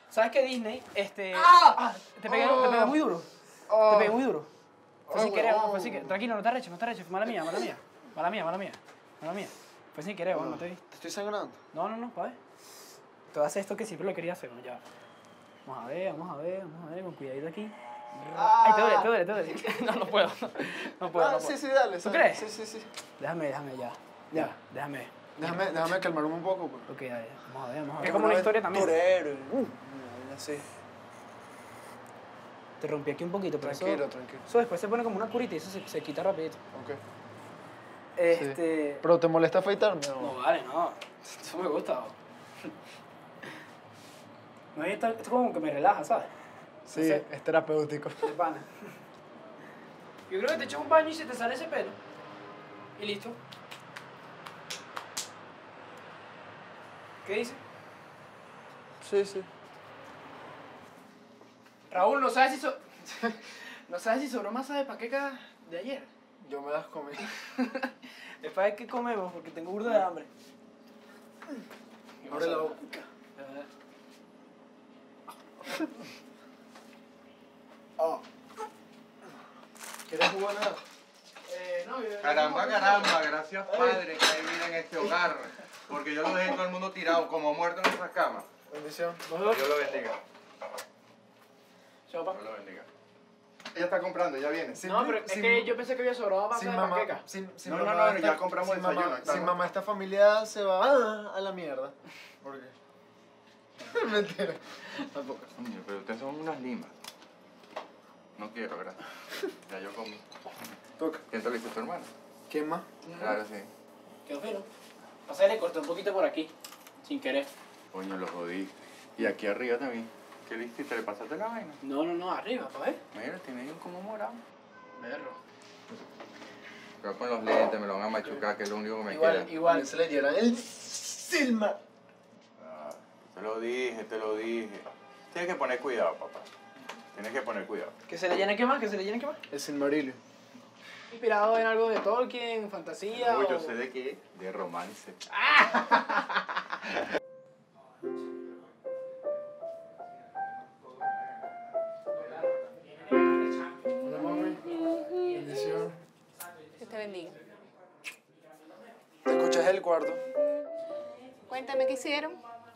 ¿Sabes qué Disney? Te pegué muy duro. Oh. Te pegué muy duro. Fue sin querer, huevón. fue sin querer. Tranquilo, no te arreches, no te arreches. Mala mía, mala mía. Mala mía, mala mía. Mala mía. Fue sin querer, no te vi. ¿Te estoy sangrando? No, pa' ver. Tú haces esto que siempre lo quería hacer, ¿no? Ya. Vamos a ver, con cuidadito aquí. Ay, te duele. No puedo. No puedo. Sí, dale. ¿Tú crees? Sí. Déjame ya. Ya, déjame. Déjame calmarme un poco, pues. Ok, dale, vamos a ver. Es como una historia también. Torero. Así. Te rompí aquí un poquito, pero Tranquilo. eso después se pone como una curita y eso se quita rapidito. Ok. Sí. ¿Pero te molesta afeitarme? No, vale, no. Eso me gusta. No, esto como que me relaja, ¿sabes? Sí, No sé. es terapéutico. De pana. Yo creo que te echas un baño y se te sale ese pelo. Y listo. ¿Qué dices? Sí. Raúl, ¿no sabes si sobró masa de panqueca de ayer? Yo me las comí. Es para ver qué comemos, porque tengo burda de hambre. Abre la boca. ¿Quieres jugar nada? No, Caramba, gracias Padre que hay vida en este hogar. Porque yo lo dejé todo el mundo tirado, como muerto en nuestras camas. Bendición. Dios lo bendiga. Chao, pa. Dios lo bendiga. Ella está comprando, ya viene. No, pero es que yo pensé que había sobrado masa Sin de mamá, panqueca. No, ya compramos sin desayuno, mamá, está, sin ¿no? mamá, esta familia se va a la mierda. ¿Por qué? Mentira. Tampoco. Coño, pero ustedes son unas limas. No quiero, gracias. Ya yo comí. Toca. ¿Quién te lo hizo tu hermano? ¿Quién más? Claro, sí. Quedó fino. Pasa que le corté un poquito por aquí, sin querer. Coño, lo jodí. Y aquí arriba también. ¿Qué le hiciste? ¿Le pasaste la vaina? No, arriba, pa' ver. Mira, tiene ahí un como morado. Berro. Acá con los lentes me lo van a machucar, que es lo único que me queda. Igual. Se le llena el Silma. Ah, te lo dije. Tienes que poner cuidado, papá. Tienes que poner cuidado. ¿Que se le llene qué más? El Silmarillion. Inspirado en algo de Tolkien, fantasía No, o... yo sé de qué. De romance. Hola, mami. Bendición. Dios te bendiga. ¿Te escuchas el cuarto? Cuéntame qué hicieron.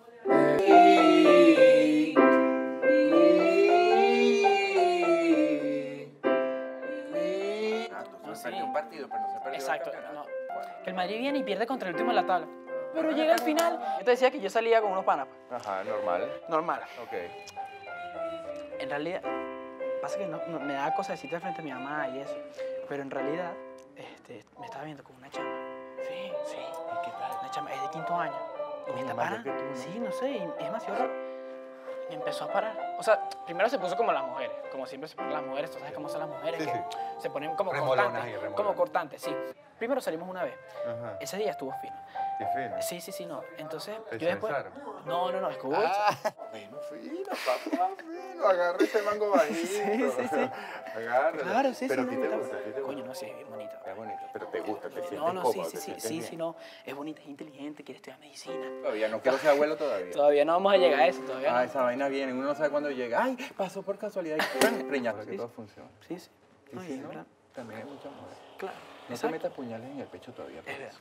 Tú sí. perdió un partido, pero no se perdió Exacto, el campeonato. no. Bueno. Que el Madrid viene y pierde contra el último en la tabla. Pero llega al final. Yo te decía que yo salía con unos panas. Ajá, normal. Normal. Ok. En realidad, pasa que no, me daba cosa decirte frente a mi mamá y eso. Pero en realidad, me estaba viendo con una chama. Sí. ¿Y qué tal? Una chama, es de 5º año. Y me está mayor parando. que tú, ¿no? Sí, no sé, y es demasiado raro. Me empezó a parar. O sea, primero se puso como las mujeres. Como siempre se ponen las mujeres. Tú sabes cómo son las mujeres. Sí, que sí. se ponen como Remolonas cortantes. y remolonas. Como cortantes, sí. Primero salimos una vez. Ajá. Ese día estuvo fino. Qué fino. Sí, no. Entonces, ¿Te yo después... besaron? No, escucha. Bueno, fino, papá, fino. Agarra ese mango bajito. Sí. Agárralo. Claro, sí, Pero sí. a ti te gusta, Coño, no, sí, es bien bonita. Es bonito, pero te gusta, te sientes No, cómodo, te sí, sientes bien. no. Es bonita, es inteligente, quiere estudiar medicina. Todavía no quiero ser abuelo todavía. Todavía no vamos a llegar a eso, todavía no. Esa vaina viene, uno no sabe cuándo llega. Ay, pasó por casualidad y preñado. Para que todo funcione. Sí. Y No, si y es no, verdad. también hay muchas mujeres. Claro. No te Exacto. metas puñales en el pecho todavía. Es verdad.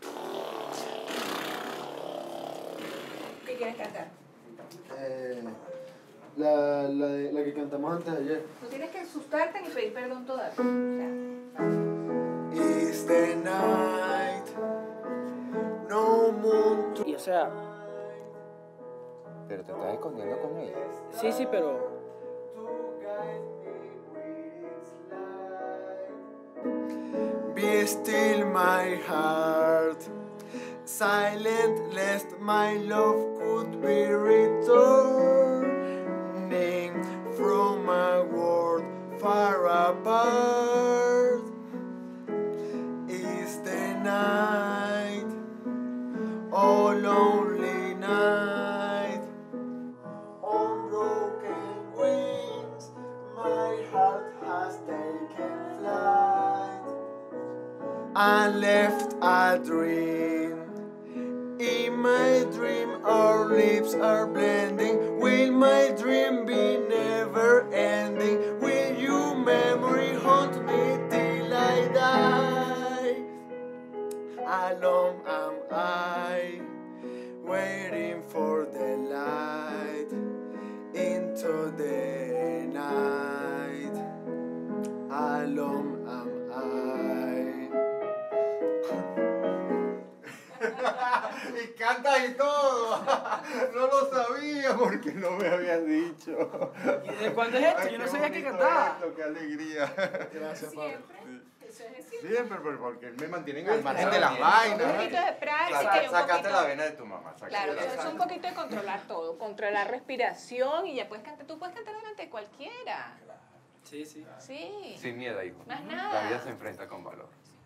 ¿Qué quieres cantar? La que cantamos antes de ayer. No tienes que asustarte ni pedir perdón todavía. O sea, It's the night, no moon to... Y o sea, Pero te estás escondiendo con ella. sí, pero... Be still my heart, silent lest my love could be returning from a world far apart. Is the night, oh lonely night, on broken wings, my heart has taken flight and left a dream In my dream our lips are blending. Will my dream be never ending? Will your memory haunt me till I die? Alone am I, waiting for the light into the night. Alone am I. Y canta y todo. No lo sabía porque no me habías dicho. ¿Y de cuándo es esto? Yo no sabía que cantaba. Qué alegría. Gracias, Pablo. Siempre. Eso es decir. Siempre, pero porque me mantienen al margen de las vainas. Un poquito de práctica y un Sacaste poquito... la vena de tu mamá. Claro, eso es un poquito de controlar todo, controlar respiración y ya puedes cantar. Tú puedes cantar delante de cualquiera. Sí, sí. Sí. Sin miedo, hijo. Más nada. La vida se enfrenta con valor.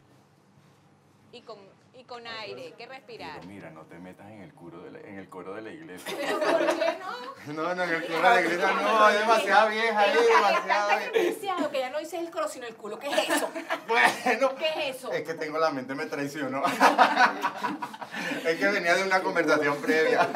Y con aire, que respirar. Pero mira, no te metas en el coro de la iglesia. Pero ¿por qué no? No, en el coro de la iglesia no, es demasiado vieja, es demasiado Tan vieja. enviciado que ya no dices el coro sino el culo. ¿Qué es eso? Bueno, ¿Qué es eso? es que tengo la mente, me traicionó. Es que venía de una conversación previa.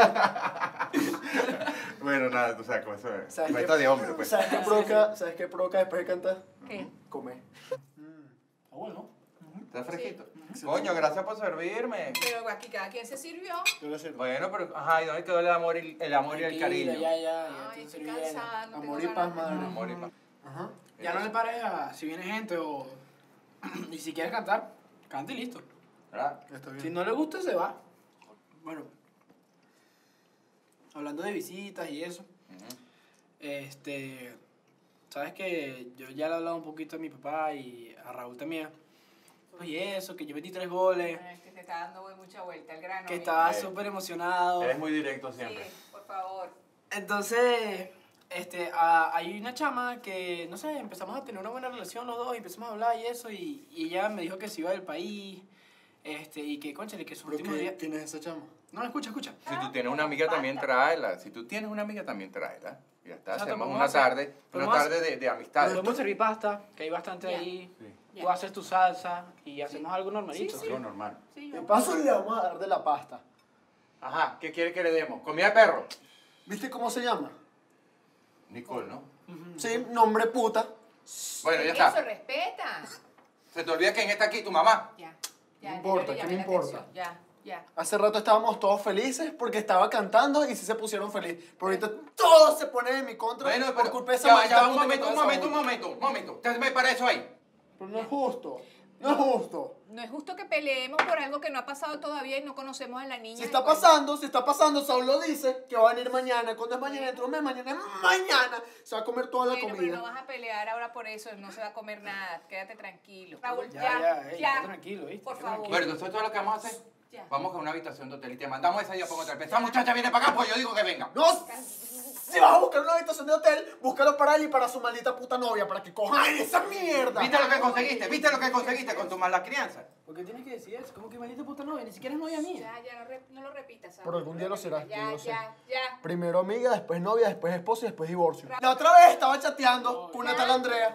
Bueno, nada, tú sabes cómo eso es. ¿Sabes Meta de hombre, pues. ¿Sabes qué provoca después de cantar? ¿Qué? Comer. Ah, bueno. ¿Estás fresquito? Coño, gracias por servirme. Pero aquí cada quien se sirvió. Bueno, pero, ajá, ¿y dónde quedó el amor y el cariño? Ya Ay, estoy estoy bien. cansada. No tengo Amor y paz, ganas. madre. Amor y paz. Ajá. Ya no le pares a si viene gente o... Y si quieres cantar, canta y listo. ¿Verdad? Está bien. Si no le gusta, se va. Bueno, hablando de visitas y eso, sabes que yo ya le he hablado un poquito a mi papá y a Raúl también. Y eso, que yo metí 3 goles, Ay, que te está dando mucha vuelta el grano. que amigo. estaba súper emocionado. Eres muy directo siempre. Sí, por favor. Entonces, hay una chama que, no sé, empezamos a tener una buena relación los dos y empezamos a hablar y eso, y ella me dijo que se iba del país, y que, cónchale, que sus ¿Pero últimos días... quién es esa chama? No, escucha. Si tú tienes una amiga también tráela. Si tú tienes una amiga también tráela. Ya está, Exacto, hacemos podemos una hacer- tarde podemos de amistad. Podemos servir pasta, que hay bastante Ya. ahí. Sí. Ya. Tú haces tu salsa y hacemos algo normalito. Sí, Algo normal. Sí, De vamos. paso le vamos a dar de la pasta. Ajá, ¿qué quiere que le demos? ¿Comida de perro? ¿Viste cómo se llama? Nicole, ¿no? Sí, nombre puta. Bueno, ya Eso, está. respeta. Se te olvida quién está aquí, tu mamá. Ya. No importa, ya ¿qué llamé me la importa? atención. Ya. Hace rato estábamos todos felices porque estaba cantando y sí se pusieron felices. Pero ahorita todo se pone en mi contra Bueno, por pero culpa de esa ya va, maldita un puta que momento, trae un esa momento, un boca. momento, un momento. Usted me para eso ahí. Pero no es justo. No es justo. No es justo que peleemos por algo que no ha pasado todavía y no conocemos a la niña. Si está pasando, Saúl lo dice, que va a venir mañana. Cuando es mañana, dentro de un mes, mañana es mañana. Se va a comer toda la Bueno, pero comida. no vas a pelear ahora por eso, no se va a comer nada, quédate tranquilo. Raúl, Ya, quédate tranquilo, ¿viste? Por Quédate favor. tranquilo. Bueno, entonces todo lo que vamos a hacer, Ya. vamos a una habitación de hotel y te mandamos esa día por otra vez. Esa muchacha viene para acá, pues yo digo que venga. No, si vas a buscar una habitación de hotel, búscalo para él y para su maldita puta novia, para que cojan esa mierda. ¿Viste lo que conseguiste? ¿Viste lo que conseguiste con tu mala crianza? ¿Por qué tienes que decir eso? ¿Cómo que maldita puta novia? Ni siquiera es novia mía. Ya, no lo repitas. ¿sabes? Pero algún día lo será, Ya, yo lo sé. ya. Primero amiga, después novia, después esposo y después divorcio. La otra vez estaba chateando con una tal Andrea.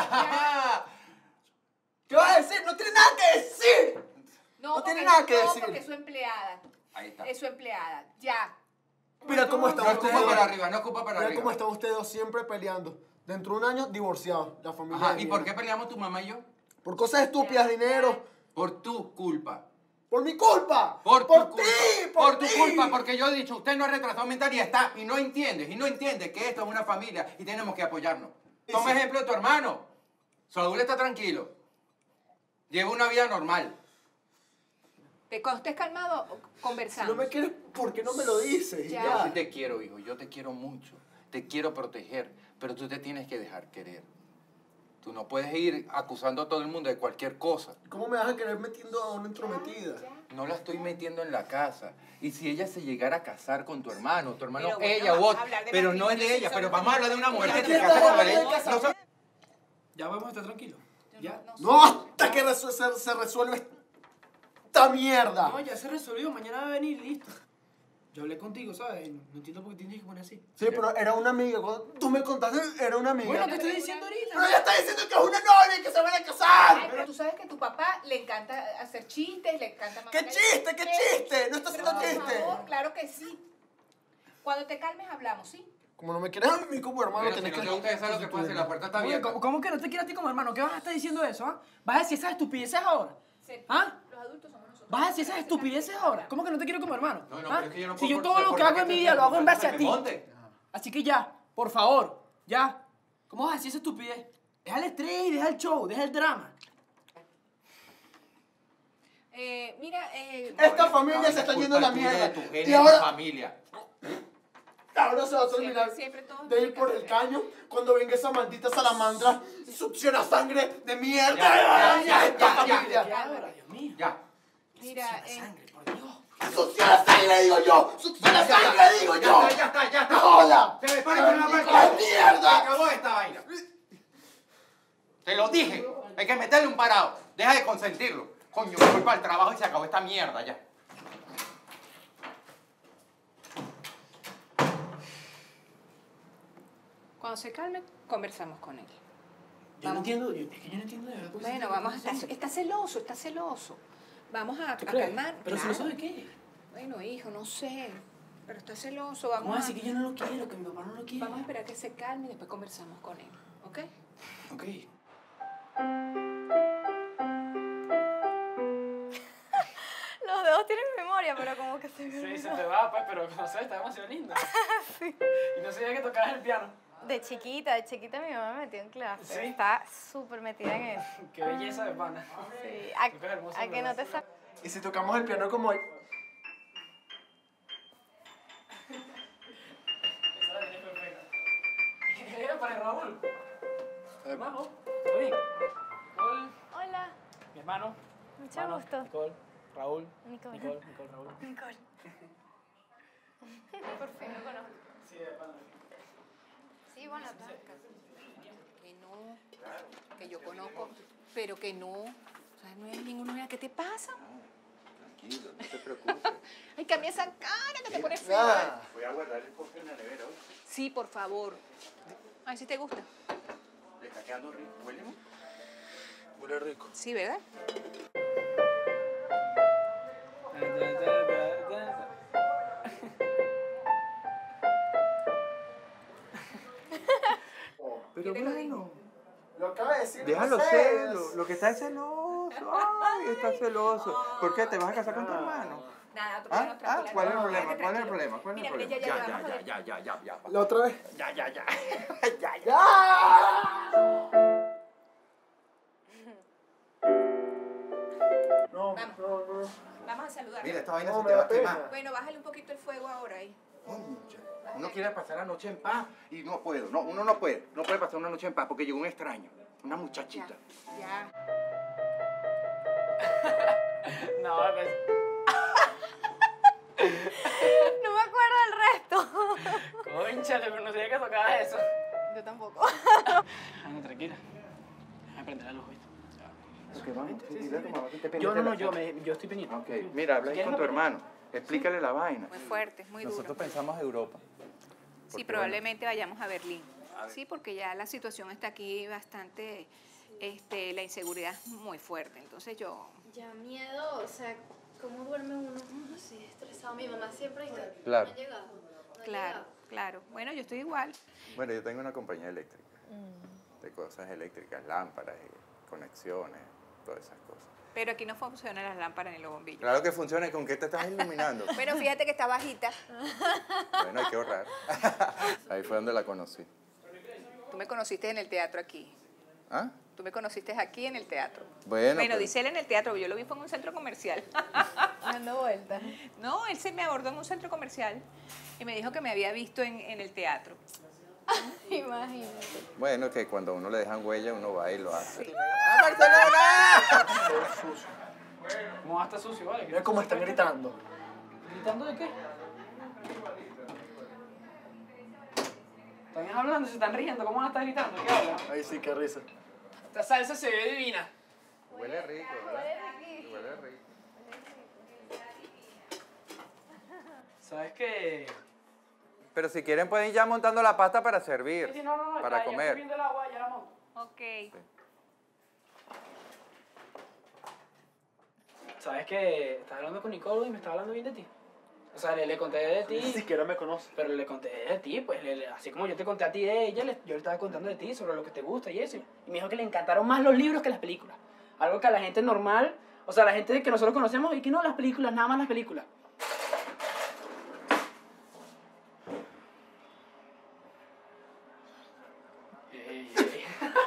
Ya. ¿Qué vas a decir? No tiene nada que decir. No tiene nada que decir. No, porque es su empleada. Ahí está. Es su empleada. Ya. Mira cómo están No ustedes. escupa para arriba, no escupa para Mira cómo arriba. están ustedes dos siempre peleando. Dentro de un año, divorciados. La familia. Ajá, de ¿y mi por vida. qué peleamos tu mamá y yo? Por cosas estúpidas, dinero. Por tu culpa. Por mi culpa. Por tu culpa. ti. Por tu ti. culpa, porque yo he dicho, usted no es retrasado mental y está, y no entiende que esto es una familia y tenemos que apoyarnos. Toma Sí. ejemplo de tu hermano. Saúl está tranquilo. Lleva una vida normal. Cuando estés calmado, Si conversamos. no me quieres, ¿por qué no me lo dices? Y Ya. Yo ya. sí te quiero, hijo, yo te quiero mucho. Te quiero proteger, pero tú te tienes que dejar querer. Tú no puedes ir acusando a todo el mundo de cualquier cosa. ¿Cómo me vas a querer metiendo a una entrometida? No la estoy metiendo en la casa. Y si ella se llegara a casar con tu hermano, Pero bueno, ella u vamos a otro, hablar de pero no es matrimonio, de ella, si pero somos vamos a hablar de una mujer que ¿Qué se casa con hablar de él. casar? No son- Ya vamos a estar tranquilos. Ya. No, hasta que se resuelve esta mierda. No, ya se resolvió. Mañana va a venir, listo. Yo hablé contigo, ¿sabes? No entiendo por qué tienes que poner así. Sí, pero era una amiga. Cuando tú me contaste, era una amiga. Bueno, te estoy diciendo ahorita. Pero ella está diciendo que es una novia y que se van a casar. Ay, pero tú sabes que a tu papá le encanta hacer chistes, le encanta... ¡Qué chiste, qué chiste! No está Pero haciendo por chiste. favor, claro que sí. Cuando te calmes hablamos, ¿sí? Como no me quieres a mí como hermano, Mira, si tienes no que... sé ustedes saben lo que pasa, la puerta está Oye, abierta. ¿cómo que no te quiero a ti como hermano? ¿Qué vas a estar diciendo eso, ah? ¿Vas a decir esas estupideces ahora? ¿Ah? Los adultos somos nosotros. ¿Vas a decir esas estupideces ahora? ¿Cómo que no te quiero como hermano? No, no, ¿Ah? pero es que yo no Si puedo yo todo lo que hago en mi vida lo hago en base a ti. Así que ya, por favor, ya. ¿Cómo vas a decir esa estupidez? Deja el estrés, deja el show, deja el drama. Mira, Esta familia se está yendo a la mierda. De tu Y genio ahora, familia. ahora se va a terminar siempre todos de ir por el caño cuando venga esa maldita salamandra succiona sangre de mierda. Ya, Esta ya, familia. ¿Qué ahora, Dios mío? Ya. Mira, Sangre, por Dios. ¡Succiona sangre, digo yo! ¡Succiona sangre, digo yo! Ya está. ¡No joda! Se me para con la ¡Maldita máquina. Se mierda! acabó esta vaina. Te lo dije. Hay que meterle un parado. Deja de consentirlo. Coño, me voy para el trabajo y se acabó esta mierda ya. cuando se calme, conversamos con él. Yo no entiendo, es que yo no entiendo de verdad. por qué Bueno, se vamos, está está celoso, está celoso. Vamos a ¿Tú crees? calmar. ¿Pero Claro. celoso de qué? Bueno, hijo, no sé. Pero está celoso, vamos ¿Cómo vas a decir que yo no lo quiero, que mi papá no lo quiere? Vamos a esperar que se calme y después conversamos con él, ¿ok? Ok. Los dedos tienen memoria, pero como que se me Sí, se olvidó. te va, pues, pero no sé, está demasiado linda. Y no sabía que tocabas el piano. De chiquita mi mamá me metió en clase. ¿Sí? Está súper metida en eso. Qué belleza de pana. Sí. Tocas hermoso, A que no ¿verdad? te sabes. Y si tocamos el piano como hoy. Esa la tienes perfecta. Era para Raúl. Majo, ¿todo bien? Nicole, Hola, mi hermano. mucho Hermano, gusto. Nicole, Raúl. Nicole. Raúl. Nicole. Por fin lo conozco. Sí, de pana. Sí, bueno, Que no, que yo conozco, pero que no. O sea, no es ninguna. ¿Qué te pasa? Tranquilo, no te preocupes. Ay, cambia esa cara que te pones fea. Ah, Voy a guardar el postre en la nevera hoy. Sí, por favor. Ay, si te gusta. Le está quedando rico. ¿Huele? huele rico. Sí, ¿verdad? Pero bueno, Lo acaba de decir. déjalo José. ser. Lo que está es celoso. Ay, está celoso. ¿Por qué? ¿Te vas a casar con tu hermano? Nada, otro ¿Ah? plano, tranquila. ¿Cuál es el No, problema? quédate ¿Cuál es el tranquilo. problema? ¿Cuál es el Mira, problema? mira, ya, vamos a ver. Ya. La otra vez. Ya. No, Vamos. no. Vamos a saludar. Mira, esta vaina No, se me te va da a quemar. pena. Bueno, bájale un poquito el fuego ahora ahí. Concha, uno quiere pasar la noche en paz y no puedo. No, uno no puede. No puede pasar una noche en paz porque llegó un extraño. Una muchachita. Ya. No, pues. No me acuerdo del resto. Cónchale, pero no sabía que tocabas eso. Yo tampoco. Ah, no, tranquila. Déjame prender la luz, ¿viste? Ok, vamos. Sí, Dile a tu mamá que esté Yo pendiente no, de la- yo estoy pendiente. Ok, mira, habla ahí ¿Quieres con tu la- hermano. Explícale la vaina. Muy fuerte, muy duro. Nosotros pensamos Europa. Sí, Porque, probablemente vayamos a Berlín. Sí, porque ya la situación está aquí bastante, la inseguridad es muy fuerte. Entonces yo, Ya miedo, o sea, ¿cómo duerme uno así estresado? Mi mamá siempre dice, Claro. no ha llegado. No ha claro, llegado. claro. Bueno, yo estoy igual. Bueno, yo tengo una compañía eléctrica. De cosas eléctricas, lámparas y conexiones, todas esas cosas. Pero aquí no funcionan las lámparas ni los bombillos. Claro que funciona. ¿Y con qué te estás iluminando? Pero fíjate que está bajita. Bueno, hay que ahorrar. Ahí fue donde la conocí. Tú me conociste en el teatro aquí. ¿Ah? Tú me conociste aquí en el teatro. Bueno, Bueno, pero- dice él en el teatro, yo lo vi fue en un centro comercial. Dando vueltas. No, él se me abordó en un centro comercial y me dijo que me había visto en el teatro. Imagínate. Bueno, que cuando a uno le dejan huella, uno va y lo hace. ¿Cómo va a estar sucio, vale? Mira cómo están gritando. ¿Gritando de qué? Están hablando, se están riendo, ¿cómo van a estar gritando? ¿Qué hablan? Ay, sí, qué risa. Esta salsa se ve divina. Huele rico, ¿verdad? Huele rico. ¿Sabes qué? Pero si quieren pueden ir ya montando la pasta para servir, Sí, no, para ya estoy comer. viendo el agua, ya la monto. Ok. ¿Sabes qué? Estaba hablando con Nicole y me estaba hablando bien de ti. O sea, le conté de Ni ti, siquiera me conoce. pero le conté de ti, pues así como yo te conté a ti de ella, yo le estaba contando de ti sobre lo que te gusta y eso. Y me dijo que le encantaron más los libros que las películas. Algo que a la gente normal, o sea, la gente que nosotros conocemos, y que no, las películas, nada más las películas. Ey, ey.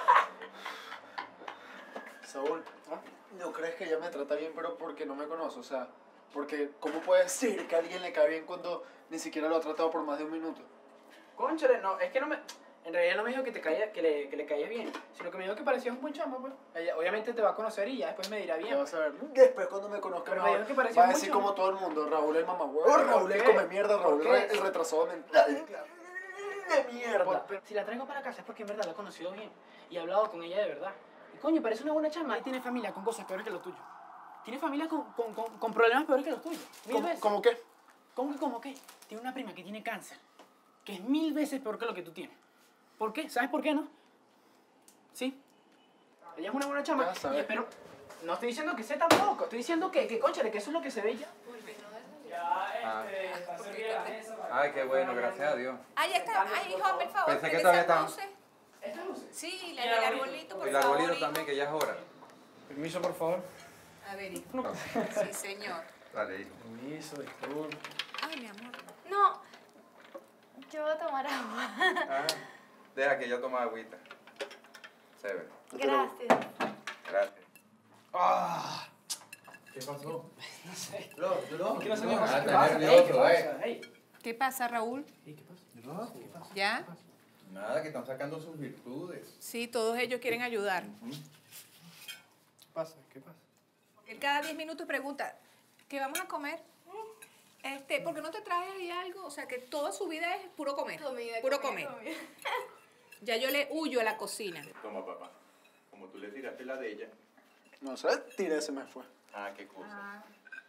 Saúl, ¿no crees que ella me trata bien, pero porque no me conoce? O sea, porque ¿cómo puede ser que a alguien le cae bien cuando ni siquiera lo ha tratado por más de un minuto? Cónchale, no, es que no me... En realidad no me dijo que le caías bien, sino que me dijo que parecías un buen chamo, pues. Ella obviamente te va a conocer y ya después me dirá ¿Qué bien. vas a ver? Después cuando me conozca Pero me me dijo que parecía va a un decir mucho. como todo el mundo, Raúl el mamagüevo, ¿Por Raúl el qué? come mierda, ¿Por Raúl qué? el retrasado mental. De mierda. Pero si la traigo para casa es porque en verdad la he conocido bien y he hablado con ella de verdad. Y coño, parece una buena chama y tiene familia con cosas peores que los tuyos. Tiene familia con problemas peores que los tuyos. Mil veces. ¿Cómo qué? ¿Cómo qué? Tiene una prima que tiene cáncer, que es 1000 veces peor que lo que tú tienes. ¿Por qué? ¿Sabes por qué no? Sí. Ella es una buena chama. Ya sabes. Y espero... No estoy diciendo que sea tampoco. Estoy diciendo que cónchale, que eso es lo que se ve ya. Ah. está servida la mesa. Ay, qué bueno, gracias a Dios. Ahí está. Ay, hijo, por favor. Pensé que prende todavía esas estaba- luces. ¿Estas luces? Sí, Y la el del arbolito. arbolito, por Y el favor. arbolito hijo. también, que ya es hora. Permiso, por favor. A ver, hijo. Sí, señor. Dale, hijo. Permiso, disculpe. Ay, mi amor. No, yo voy a tomar agua. Ah, deja que yo tome agüita. Chévere. Gracias. Gracias. Ah, ¿Qué pasó? no sé. Yo ¿Qué no sé qué Ah, pasa? está ¿Qué pasa? nervioso, ¿Qué pasa? Ey, ¿Qué pasa, Raúl? ey, ¿qué pasa? ¿Qué pasa? ¿Ya? Nada, que están sacando sus virtudes. Sí, todos ellos quieren ayudar. ¿Qué pasa? ¿Qué pasa? Él cada 10 minutos pregunta, ¿qué vamos a comer? ¿Por qué no te traes ahí algo? O sea, que toda su vida es puro comer. Puro comer. Ya yo le huyo a la cocina. Toma, papá. Como tú le tiraste la de ella. No sé, tiré, se me fue. Ah, qué cosa.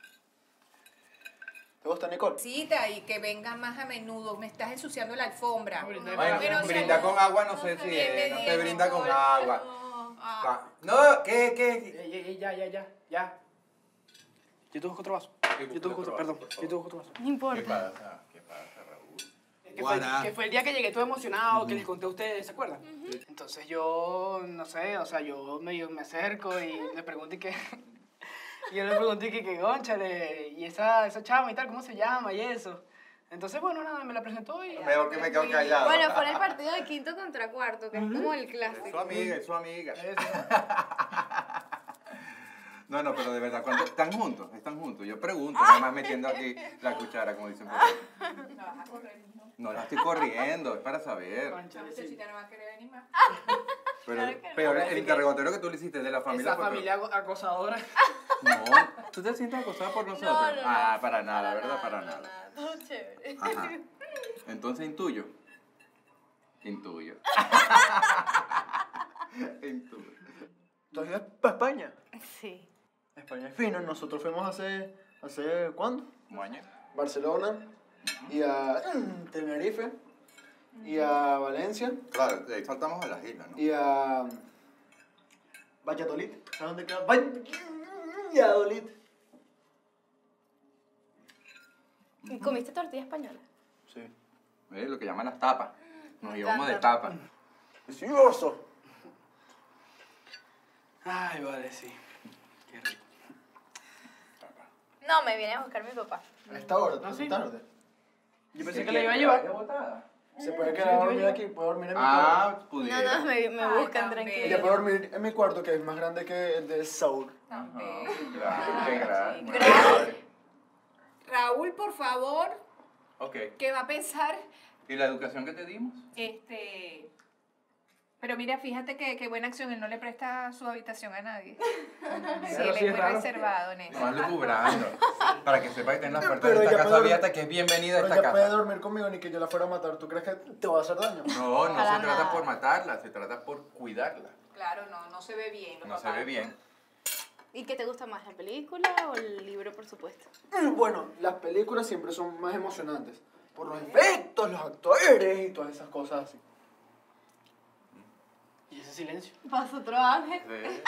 ¿Te gusta, Nicole? Cita y que venga más a menudo. Me estás ensuciando la alfombra. Bueno, Bueno, Pero brindar no. con agua no sé si Bienvenido, no se brinda con Nicole. agua. Ah, Va. No, ¿qué? Ey, ya. Yo te busco otro vaso. Yo te busco otro, perdón. Yo te busco otro vaso. No importa. ¿Qué pasa, Raúl? Que fue el día que llegué todo emocionado, que les conté a ustedes, ¿se acuerdan? Entonces yo, no sé, o sea, yo me acerco y le pregunto y que... Y yo le pregunté que gónchale, y esa chama y tal, ¿cómo se llama? Y eso. Entonces, bueno, nada, me la presentó y... Mejor que me quedo callado. Bueno, fue en el partido de quinto contra cuarto, que es como el Es clásico. su amiga, es su amiga. Eso. No, pero de verdad, cuando están juntos, Yo pregunto, nada más metiendo aquí la cuchara, como dicen por ahí. ¿la vas a correr, hijo? No la estoy corriendo, es para saber. Cónchale, sí. Cita no va a querer venir más. Pero el interrogatorio que tú le hiciste de la familia Esa fue familia acosadora. No, ¿tú te sientes acosada por nosotros? Ah, para nada, ¿verdad? Para nada. Todo chévere. Ajá. Entonces intuyo. Intuyo. ¿Tú has ido para España? Sí. España es fino. Nosotros fuimos hace ¿cuándo? Moña. Barcelona y a Tenerife y a Valencia Claro, de ahí saltamos a las islas, ¿no? y a Valladolid. ¿Sabes dónde queda? Valladolid. ¿Y comiste tortilla española? Sí. Lo que llaman las tapas. Nos llevamos de tapas. Delicioso. Ay, vale, sí. Qué rico. No, me viene a buscar mi papá. A esta hora, ¿Ah, tan sí? tarde. Yo pensé que le iba a llevar. Se puede quedar a dormir aquí, puede dormir en mi Ah, cuarto. pudiera. No, me Ay, buscan tan tranquilo. Ella puede dormir en mi cuarto, que es más grande que el de Saúl. También. Claro, qué grande. Gracias. Raúl, por favor, Ok. ¿qué va a pensar? ¿Y la educación que te dimos? Pero mira, fíjate que buena acción, él no le presta su habitación a nadie. Sí, Claro, él sí, es muy raro. reservado en eso. Más lucubrando. Para que sepa que tiene las puertas Pero de esta ella casa puede abierta, que es bienvenida a Pero esta ella puede casa. dormir conmigo ni que yo la fuera a matar. ¿Tú crees que te va a hacer daño? No, no Para se trata nada. por matarla, se trata por cuidarla. Claro, no se ve bien. los No se papás. ve bien. ¿Y qué te gusta más, la película o el libro, por supuesto? Bueno, las películas siempre son más emocionantes. Por los efectos, los actores y todas esas cosas así. ¿Y ese silencio? Pasa otro ángel.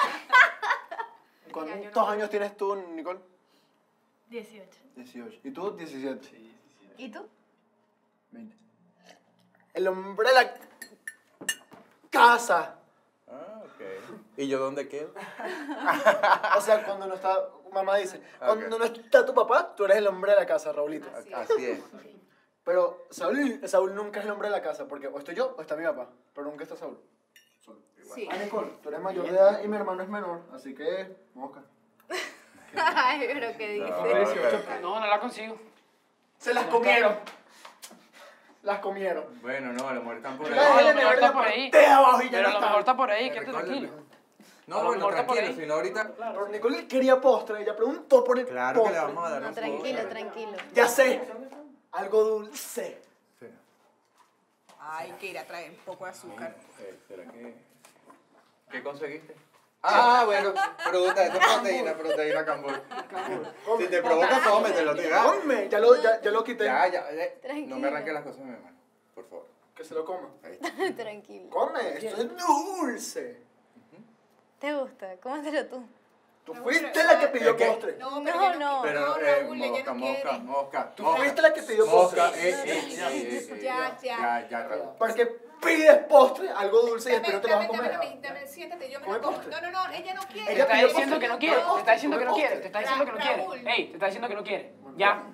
¿Cuántos años tienes tú, Nicole? 18. 18. ¿Y tú? 17. Sí. ¿Y tú? 20. El hombre de la casa. Ah, ok. ¿Y yo dónde quedo? O sea, cuando no está, mamá dice, cuando Ok. no está tu papá, tú eres el hombre de la casa, Raulito. Así es. Pero Saúl nunca es el hombre de la casa, porque o estoy yo o está mi papá, pero nunca está Saúl. Solo. Sí. Ah, Nicole, tú eres mayor de edad y mi hermano es menor, así que, mosca. Ay, pero qué dice. No, no la consigo. Se las comieron. Las comieron. Bueno, no, a lo mejor están por Yo ahí. la dejé en a la lo mejor nevera está por ahí. de abajo y ya Pero no a lo mejor está está. por ahí, quédate tranquilo. No, A lo bueno, mejor está por tranquilo, ahí. si no ahorita... Pero Nicole quería postre, ella preguntó por el Claro que postre. le vamos a dar No, un tranquilo, postre. tranquilo. Ya sé, algo dulce. Sí. Ay, que ir a traer un poco de azúcar. ¿Será que...? ¿Qué conseguiste? Ah, bueno, fruta, eso es proteína cambur. Si te provoca, cómetelo, tío. Come, ya lo quité. Ya, no Tranquilo. me arranques las cosas de mi mano, por favor. Que se lo coma. Ahí está. Tranquilo. Come, esto es dulce. ¿Te gusta? Cómetelo tú. Tú fuiste la que pidió Es que- postre. No, No, pero no. Pero, Raúl, ella mosca, no quiere. mosca. Tú fuiste la que pidió postre. Mosca, ya, Raúl. ¿Para qué pides postre, algo dulce y después no te lo vas a comer? Dame, siéntate, yo me Come lo como. postre. No, ella no quiere. Te Ella está pidió diciendo postre. que no quiere, te está diciendo que no Come quiere, postre. te está diciendo que no quiere. Raúl. Ey, te está diciendo que no quiere. Ya.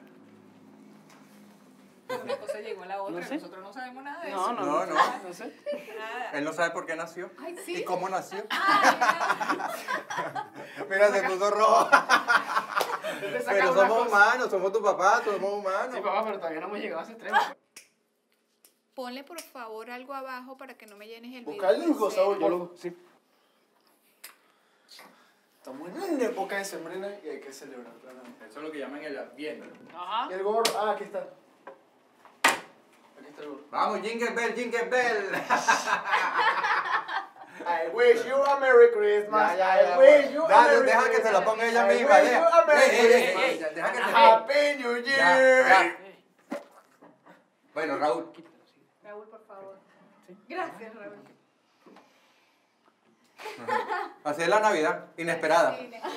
Una cosa llegó a la otra, No sé. nosotros no sabemos nada de eso. No. No sé. Nada. Él no sabe por qué nació. Ay, sí. ¿Y cómo nació? Ay, Mira, se puso rojo. Te saca Pero una somos cosa. humanos, somos tu papá, somos humanos. Sí, papá, pero todavía no hemos llegado a ese extremo. ponle por favor algo abajo para que no me llenes el Busca algo, Saúl. Yo lo... Sí. Estamos en una época de sembrina y hay que celebrar. Eso es lo que llaman el adviento. Ajá. Y el gorro, aquí está. Aquí está el gorro. Vamos, Jingle Bell, Jingle Bell. I wish you a Merry Christmas. Ya, I wish you a Dale, Merry deja que se la Christmas. ponga ella I misma. wish you a Merry Christmas. Deja que se Happy New Year. Ya. Bueno, Raúl. Raúl, por favor. Gracias, Raúl. Así es la Navidad, inesperada.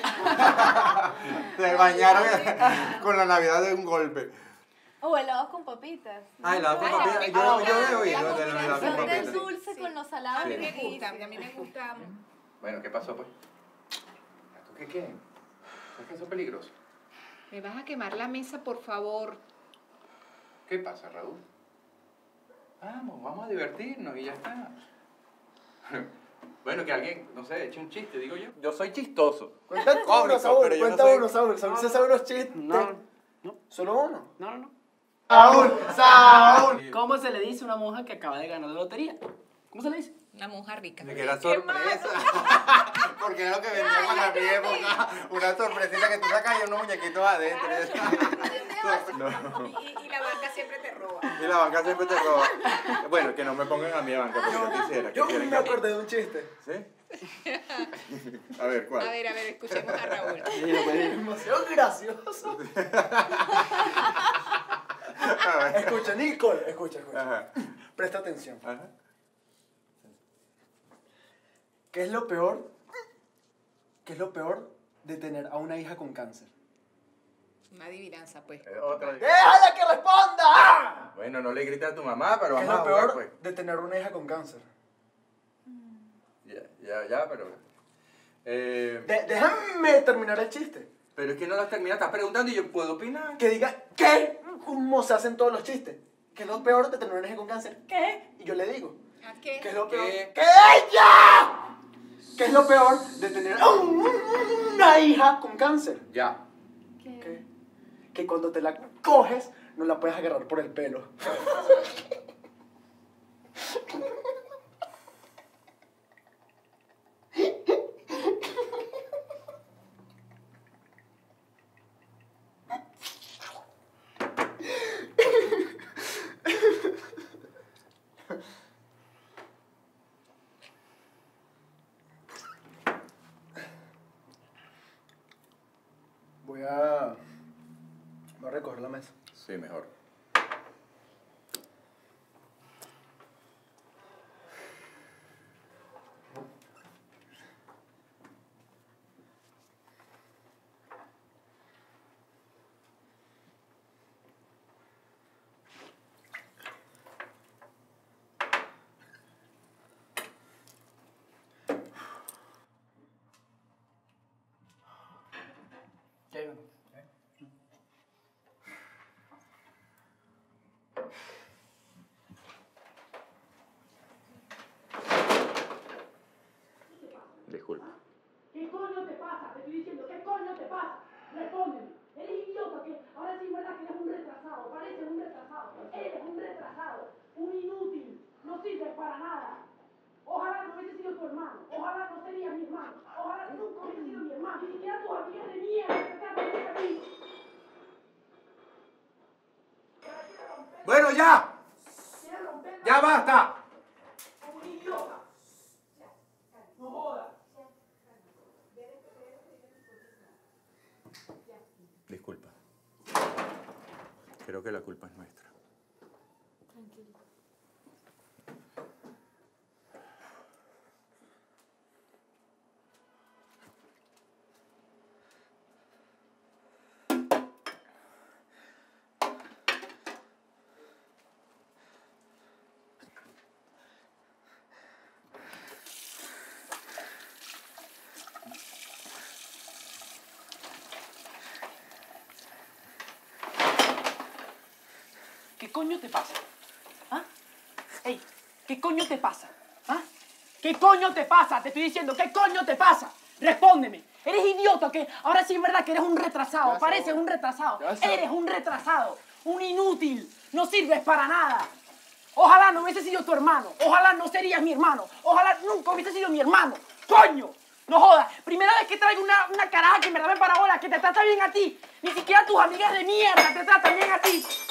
Se bañaron con la Navidad de un golpe. O helados con papitas. Ay, la con Ay, papitas. la- Yo he la oído de la Navidad con Siempre es papitas. dulce con los salados. A mí es me gusta, riquísimo. a mí me gusta. Bueno, ¿qué pasó pues? ¿Esto qué? ¿Es que eso es peligroso? Me vas a quemar la mesa, por favor. ¿Qué pasa, Raúl? Vamos a divertirnos y ya está. Bueno, que alguien, no sé, eche un chiste, digo yo. Yo soy chistoso. Cuenta uno, Cómico, Saúl. pero yo no Cuenta soy- uno, Saúl. Saúl se sabe unos chistes. No. ¿Solo uno? No. Saúl. ¿Cómo se le dice a una monja que acaba de ganar la lotería? ¿Cómo se le dice? Una monja rica. De que era sorpresa. Porque era lo que vendía cuando mi época. Una sorpresita que tú sacas y unos muñequitos adentro. Y la banca siempre te roba. Y la banca siempre te roba. Bueno, que no me pongan a mi banca porque yo quisiera. Yo quieren me que- acordé de un chiste. ¿Sí? A ver, ¿cuál? A ver, escuchemos a Raúl. Demasiado gracioso. A ver. Escucha, Nicole. Escucha. Ajá. Presta atención. Ajá. ¿Qué es lo peor? ¿Qué es lo peor de tener a una hija con cáncer? Una adivinanza, pues. Otra. ¡Déjala que responda! Bueno, no le grites a tu mamá, pero ¿Qué es vamos a lo jugar, peor pues. de tener una hija con cáncer? Ya, pero... Déjame terminar el chiste. Pero es que no las terminas, estás preguntando y yo puedo opinar. Que diga, ¿qué? ¿Cómo se hacen todos los chistes? ¿Qué es lo peor de tener una hija con cáncer? ¿Qué? Y yo le digo, ¿A qué? ¿qué es lo peor? ¿Qué? ¡Que ella! ¿Qué es lo peor de tener una hija con cáncer? Ya. ¿Qué? Que cuando te la coges, no la puedes agarrar por el pelo. Voy a recoger la mesa. Sí, mejor. ¿Qué? Disculpa. ¿Qué coño te pasa? Te estoy diciendo, ¿qué coño te pasa? Respóndeme. Eres idiota que ahora sí es verdad que eres un retrasado. Pareces un retrasado. Eres un retrasado. Un inútil. No sirves para nada. Ojalá no hubiese sido tu hermano. Ojalá no serías mi hermano. Ojalá nunca hubiese sido mi hermano. Ni siquiera tus amigas de mierda que te tratan bien a ti. Bueno, ya. Quieres romper Ya basta. como un idiota. No jodas. Disculpa. Creo que la culpa es nuestra. ¿Qué coño te pasa? ¿Ah? Ey, ¿qué coño te pasa? ¿Ah? ¿Qué coño te pasa? Te estoy diciendo, ¿qué coño te pasa? Respóndeme. Eres idiota que ahora sí es verdad que eres un retrasado. Pareces un retrasado. Eres un retrasado. Un inútil. No sirves para nada. Ojalá no hubiese sido tu hermano. Ojalá no serías mi hermano. Ojalá nunca hubiese sido mi hermano. ¡Coño! No jodas. Primera vez que traigo una caraja que me da para bola, que te trata bien a ti. Ni siquiera tus amigas de mierda te tratan bien a ti.